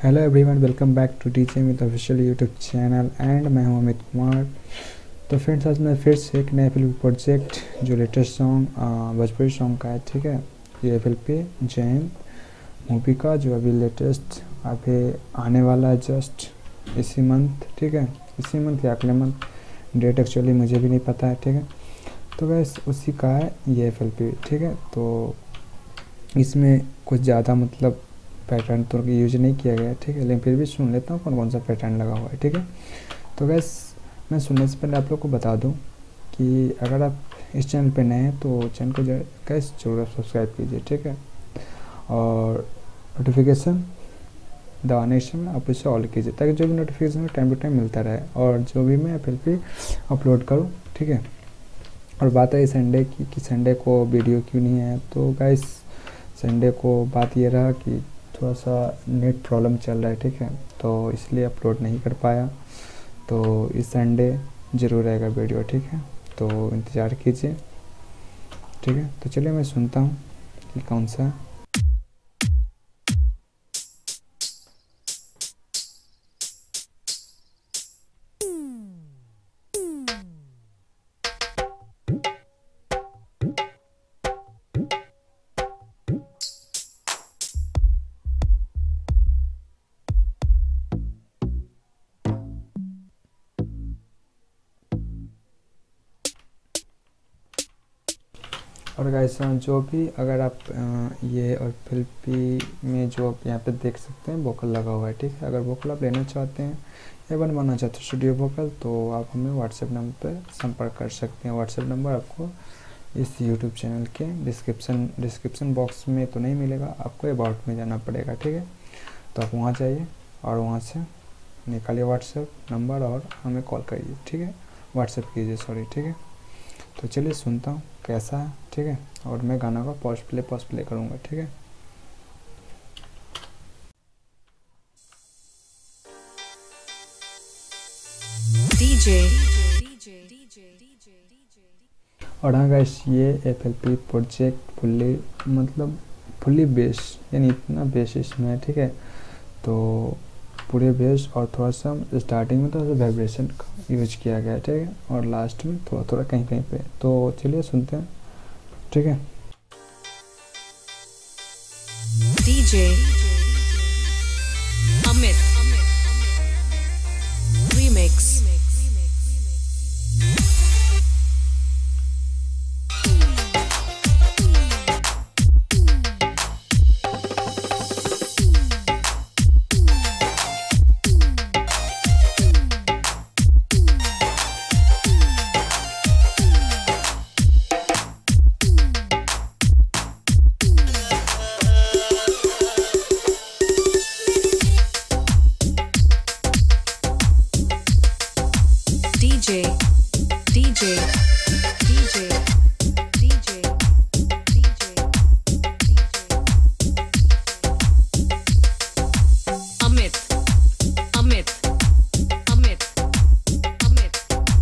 Hello everyone, welcome back to DJ Amit official YouTube channel and मैं हूं अमित कुमार। तो friends, आज मैं फिर से एक नया फिल्म प्रोजेक्ट जो लेटेस्ट सॉन्ग भोजपुरी सॉन्ग का है, ठीक है। ये फिल्म जैन मूवी का जो अभी लेटेस्ट अभी आने वाला है जस्ट इसी मंथ, ठीक है। इसी मंथ या अगले मंथ, डेट एक्चुअली मुझे भी नहीं पता है, ठीक है। तो वैस उसी का है ये फिल्म, ठीक है। तो इसमें कुछ ज़्यादा मतलब पैटर्न तो यूज नहीं किया गया है, ठीक है, लेकिन फिर भी सुन लेता हूँ कौन कौन सा पैटर्न लगा हुआ है, ठीक है। तो गैस मैं सुनने से पहले आप लोग को बता दूँ कि अगर आप इस चैनल पे नए हैं तो चैनल को गैस जरूर सब्सक्राइब कीजिए, ठीक है। और नोटिफिकेशन दबाने के समय आप इसे ऑल कीजिए ताकि जो भी नोटिफिकेशन टाइम टू टाइम मिलता रहे और जो भी मैं फिर अपलोड करूँ, ठीक है। और बात है संडे की कि संडे को वीडियो क्यों नहीं है, तो गैस संडे को बात ये रहा कि थोड़ा सा नेट प्रॉब्लम चल रहा है, ठीक है, तो इसलिए अपलोड नहीं कर पाया। तो इस संडे ज़रूर रहेगा वीडियो, ठीक है, तो इंतज़ार कीजिए, ठीक है। तो चलिए मैं सुनता हूँ कि कौन सा। और गाइस जो भी अगर आप ये और फिल्म में जो आप यहाँ पे देख सकते हैं वोकल लगा हुआ है, ठीक है। अगर वोकल आप लेना चाहते हैं या बनवाना चाहते हैं स्टूडियो वोकल, तो आप हमें व्हाट्सएप नंबर पर संपर्क कर सकते हैं। व्हाट्सएप नंबर आपको इस यूट्यूब चैनल के डिस्क्रिप्शन बॉक्स में तो नहीं मिलेगा, आपको अबाउट में जाना पड़ेगा, ठीक है। तो आप वहाँ जाइए और वहाँ से निकालिए व्हाट्सएप नंबर और हमें कॉल करिए, ठीक है, व्हाट्सएप कीजिए, सॉरी, ठीक है। तो चलिए सुनता हूँ कैसा है, ठीक है। और मैं गाना का पॉज प्ले करूँगा, ठीक है। DJ और हाँ गाइस, ये FLP प्रोजेक्ट फुल्ली बेस, यानी इतना बेस इसमें है, ठीक है। तो पूरे बेस और थोड़ा सा स्टार्टिंग में थोड़ा सा वाइब्रेशन का यूज किया गया है, ठीक है, और लास्ट में थोड़ा थोड़ा कहीं कहीं पे। तो चलिए सुनते हैं, ठीक है। DJ Amit Remix DJ DJ DJ DJ Amit Amit Amit Amit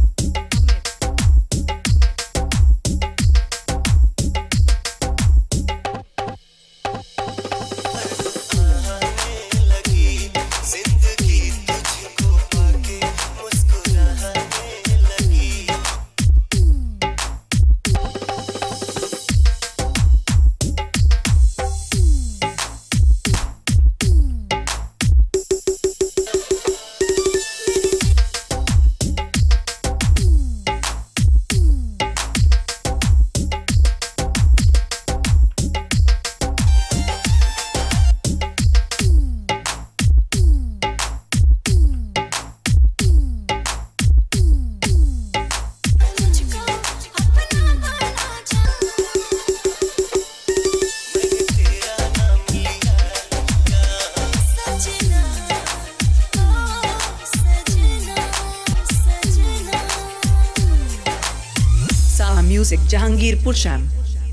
Saha Music Jahangirpur Sham।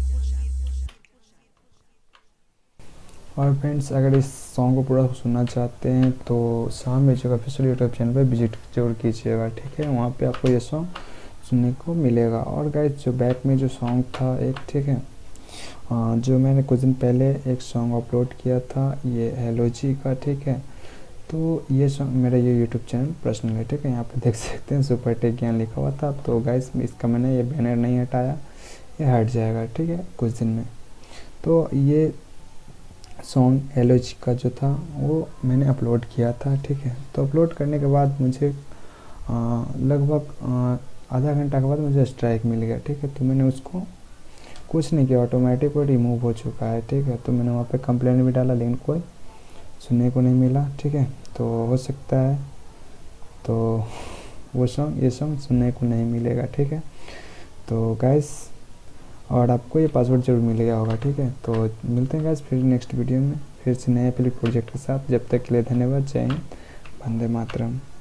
और फ्रेंड्स, अगर इस सॉन्ग को पूरा सुनना चाहते हैं तो Sham music official YouTube channel पर विजिट जरूर कीजिएगा, ठीक है। वहाँ पे आपको ये सॉन्ग सुनने को मिलेगा। और गाइस, जो बैक में जो सॉन्ग था एक, ठीक है, जो मैंने कुछ दिन पहले एक सॉन्ग अपलोड किया था, ये हेलो जी का, ठीक है। तो ये सॉन्ग मेरा ये यूट्यूब चैनल पर्सनल है, ठीक है। यहाँ पे देख सकते हैं सुपर टेक ज्ञान लिखा हुआ था। तो गाइस इसका मैंने ये बैनर नहीं हटाया, ये हट जाएगा, ठीक है, कुछ दिन में। तो ये सॉन्ग एलओजी का जो था वो मैंने अपलोड किया था, ठीक है। तो अपलोड करने के बाद मुझे लगभग आधा घंटा के बाद मुझे स्ट्राइक मिल गया, ठीक है। तो मैंने उसको कुछ नहीं किया, ऑटोमेटिक वो रिमूव हो चुका है, ठीक है। तो मैंने वहाँ पे कंप्लेंट भी डाला लेकिन कोई सुनने को नहीं मिला, ठीक है। तो हो सकता है तो वो सॉन्ग ये सॉन्ग सुनने को नहीं मिलेगा, ठीक है। तो गाइस और आपको ये पासवर्ड जरूर मिल गया होगा, ठीक है। तो मिलते हैं गाइस फिर नेक्स्ट वीडियो में फिर से नए प्रोजेक्ट के साथ। जब तक के लिए धन्यवाद। जय हिंद, वंदे मातरम।